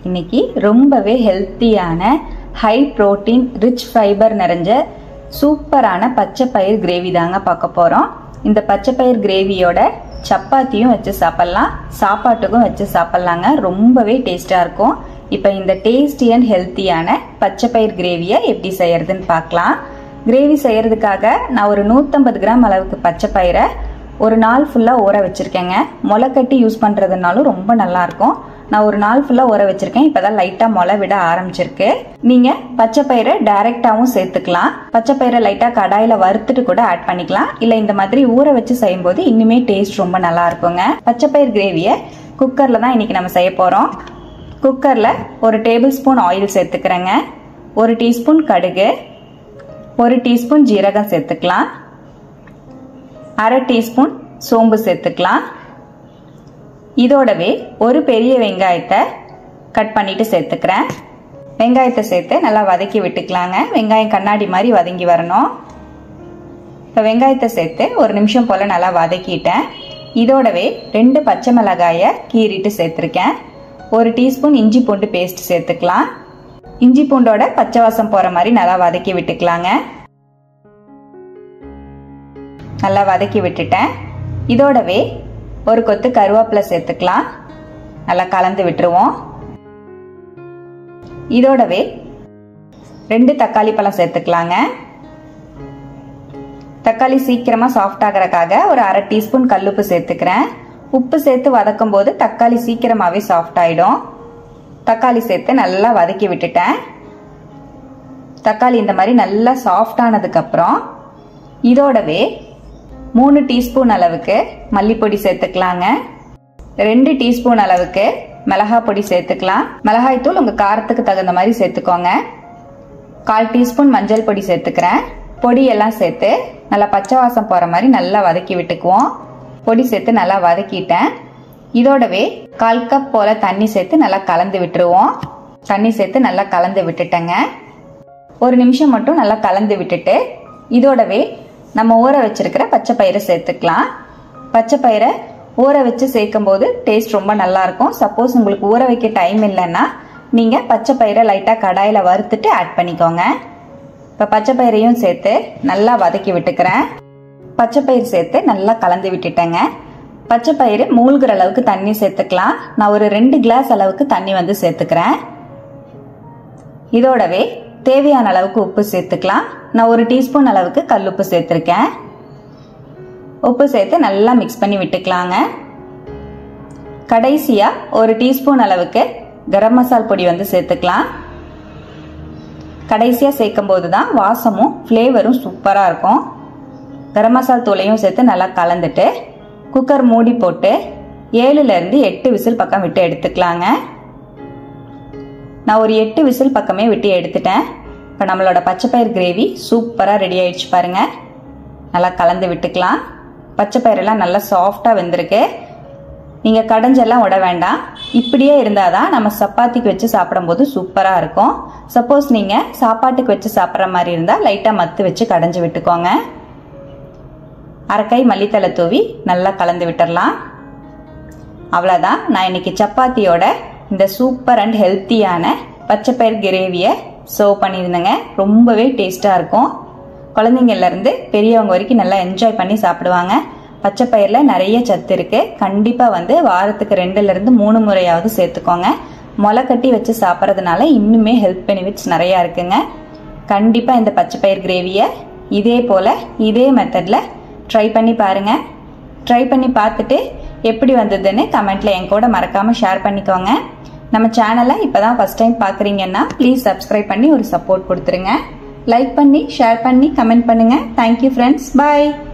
இன்னைக்கு ரொம்பவே ஹெல்த்தியான ஹை புரோட்டீன் ரிச் ஃபைபர் நிறைஞ்ச சூப்பரான பச்சை பயிர் கிரேவி தாங்க பார்க்க போறோம். இந்த பச்சை பயிர் கிரேவியோட சப்பாத்தியும் வச்சு சாப்பிடலாம், சாப்பாட்டுக்கும் வச்சு சாப்பிடலாங்க. ரொம்பவே டேஸ்டா இருக்கும். இப்போ இந்த டேஸ்டி அண்ட் ஹெல்த்தியான பச்சை பயிர் கிரேவியை எப்படி செய்யறதுன்னு பார்க்கலாம். கிரேவி செய்யறதுக்காக நான் ஒரு 150 கிராம் அளவுக்கு பச்சை பயிரை ஒரு நாள் ஃபுல்லா ஊற வச்சிருக்கேங்க. முளை கட்டி யூஸ் பண்றதுனாலும் ரொம்ப நல்லா இருக்கும். நான் ஒரு நாள் ஃபுல்லா ஊற வச்சிருக்கேன். இப்பதான் லைட்டா முளை விட ஆரம்பிச்சிருக்கு. நீங்க பச்சை பயிரை டைரக்டாவும் சேர்த்துக்கலாம். பச்சை பயிரை லைட்டா கடாயில வறுத்துட்டு கூட ஆட் பண்ணிக்கலாம். இல்ல இந்த மாதிரி ஊற வச்சு செய்யும் போது இன்னுமே டேஸ்ட் ரொம்ப நல்லா இருக்குங்க. பச்சை பயிர் கிரேவியை குக்கர்ல தான் இன்னைக்கு நம்ம செய்ய போறோம். குக்கர்ல ஒரு டேபிள் ஸ்பூன் ஆயில் சேர்த்துக்கிறேங்க. 1 டீஸ்பூன் கடுகு, 1 டீஸ்பூன் ஜீரகம் சேர்த்துக்கலாம், 1/2 டீஸ்பூன் சோம்பு சேர்த்துக்கலாம். இதோடவே ஒரு பெரிய வெங்காயத்தை கட் பண்ணிட்டு சேர்த்துக்கிறேன். வெங்காயத்தை சேர்த்து நல்லா வதக்கி விட்டுக்கலாங்க. வெங்காயம் கண்ணாடி மாதிரி வதங்கி வரணும். இப்போ வெங்காயத்தை சேர்த்து ஒரு நிமிஷம் போல நல்லா வதக்கிட்டேன். இதோடவே 2 பச்சை மிளகாயை கீறிட்டு சேர்த்துருக்கேன். 1 டீஸ்பூன் இஞ்சி பூண்டு பேஸ்ட் சேர்த்துக்கலாம். இஞ்சி பூண்டோட பச்சை வாசம் போற மாதிரி நல்லா வதக்கி விட்டுக்கலாங்க. நல்லா வதக்கி விட்டுட்டேன். இதோடவே ஒரு கொத்து கருவேப்பிலை சேர்த்துக்கலாம். நல்லா கலந்து விட்டுருவோம். இதோடவே 2 தக்காளி பழம் சேர்த்துக்கலாங்க. தக்காளி சீக்கிரமா சாஃப்ட் ஆகிறதுக்காக ஒரு 1/2 டீஸ்பூன் கல்லுப்பு சேர்த்துக்கிறேன். உப்பு சேர்த்து வதக்கும் போது தக்காளி சீக்கிரமாவே சாஃப்ட் ஆயிடும். தக்காளி சேர்த்து நல்லா வதக்கி விட்டுட்டேன். தக்காளி இந்த மாதிரி நல்லா சாஃப்ட் ஆனதுக்கு அப்புறம் இதோடவே 3 டீஸ்பூன் அளவுக்கு மல்லிப்பொடி சேர்த்துக்கலாங்க. 2 டீஸ்பூன் அளவுக்கு மிளகாய் பொடி சேர்த்துக்கலாம். மிளகாய் தூள் உங்க காரத்துக்கு தகுந்த மாதிரி சேர்த்துக்கோங்க. 1/4 டீஸ்பூன் மஞ்சள் பொடி சேர்த்துக்கிறேன். பொடி எல்லாம் சேர்த்து நல்லா பச்சை வாசம் போற மாதிரி நல்லா வதக்கி விட்டுக்குவோம். பொடி சேர்த்து நல்லா வதக்கிட்டேன். இதோடவே 1/4 கப் போல தண்ணி சேர்த்து நல்லா கலந்து விட்டுருவோம். தண்ணி சேர்த்து நல்லா கலந்து விட்டுட்டேங்க. ஒரு நிமிஷம் மட்டும் நல்லா கலந்து விட்டுட்டு இதோடவே நம்ம ஊற வச்சிருக்கிற பச்சை பயிரை சேர்த்துக்கலாம். பச்சை பயிரை ஊற வச்சு சேர்க்கும் போது டேஸ்ட் ரொம்ப நல்லா இருக்கும். சப்போஸ் உங்களுக்கு ஊற வைக்க டைம் இல்லைன்னா நீங்க பச்சை பயிரை லைட்டா கடாயில வறுத்துட்டு ஆட் பண்ணிக்கோங்க. இப்ப பச்சை பயிரையும் சேர்த்து நல்லா வதக்கி விட்டுக்கிறேன். பச்சை பயிர் சேர்த்து நல்லா கலந்து விட்டுட்டேங்க. பச்சை பயிறு மூழ்கிற அளவுக்கு தண்ணி சேர்த்துக்கலாம். நான் ஒரு 2 கிளாஸ் அளவுக்கு தண்ணி வந்து சேர்த்துக்கிறேன். இதோடவே தேவையான அளவுக்கு உப்பு சேர்த்துக்கலாம். நான் 1 டீஸ்பூன் அளவுக்கு கல்லுப்பு சேர்த்திருக்கேன். உப்பு சேர்த்து நல்லா மிக்ஸ் பண்ணி விட்டுக்கலாங்க. கடைசியா 1 டீஸ்பூன் அளவுக்கு கரம் மசாலா பொடி வந்து சேர்த்துக்கலாம். கடைசியா சேர்க்கும் போதுதான் வாசமும் ஃப்ளேவரும் சூப்பரா இருக்கும். கரம் மசாலா தூளையும் சேர்த்து நல்லா கலந்துட்டு குக்கர் மூடி போட்டு 7ல இருந்து 8 விசில் பக்கம் விட்டு எடுத்துக்கலாங்க. நான் ஒரு 8 விசில் பக்கமே விட்டு எடுத்துட்டேன். இப்போ நம்மளோட பச்சை பயிர் கிரேவி சூப்பரா ரெடி ஆயிடுச்சு பாருங்க. நல்லா கலந்து விட்டுக்கலாம். பச்சை பயிரெல்லாம் நல்லா சாஃப்டா வெந்திருக்கு. நீங்க கடைஞ்செல்லாம் விட வேண்டாம். இப்படியே இருந்தாதான் நம்ம சப்பாத்திக்கு வச்சு சாப்பிடும்போது சூப்பரா இருக்கும். சப்போஸ் நீங்க சாப்பாட்டுக்கு வச்சு சாப்பிட்ற மாதிரி இருந்தா லைட்டா மத்து வச்சு கடைஞ்சு விட்டுக்கோங்க. 1/2 கை மல்லித்தலை தூவி நல்லா கலந்து விட்டுறலாம். அவ்வளவுதான். நான் இன்னைக்கு சப்பாத்தியோட இந்த சூப்பர் அண்ட் ஹெல்த்தியான பச்சை பயிர் கிரேவியை சர்வ் பண்ணியிருந்தேங்க. ரொம்பவே டேஸ்டா இருக்கும். குழந்தைங்கள்ல இருந்து பெரியவங்க வரைக்கும் நல்லா என்ஜாய் பண்ணி சாப்பிடுவாங்க. பச்சை பயிர்ல நிறைய சத்து இருக்கு. கண்டிப்பா வந்து வாரத்துக்கு 2ல இருந்து 3 முறையாவது சேர்த்துக்கோங்க. முளை கட்டி வச்சு சாப்பிட்றதுனால இன்னுமே ஹெல்த் பெனிஃபிட்ஸ் நிறைய இருக்குங்க. கண்டிப்பா இந்த பச்சை பயிர் கிரேவியை இதே போல இதே மெத்தட்ல ட்ரை பண்ணி பாருங்க. ட்ரை பண்ணி பார்த்துட்டு எப்படி வந்ததுன்னு கமெண்ட்ல என் கூட மறக்காம ஷேர் பண்ணிக்கோங்க. நம்ம சேனலை இப்பதான் ஃபர்ஸ்ட் டைம் பாக்குறீங்கன்னா ப்ளீஸ் சப்ஸ்கிரைப் பண்ணி ஒரு சப்போர்ட் கொடுத்துருங்க. லைக் பண்ணி ஷேர் பண்ணி கமெண்ட் பண்ணுங்க. Thank you friends. பாய்.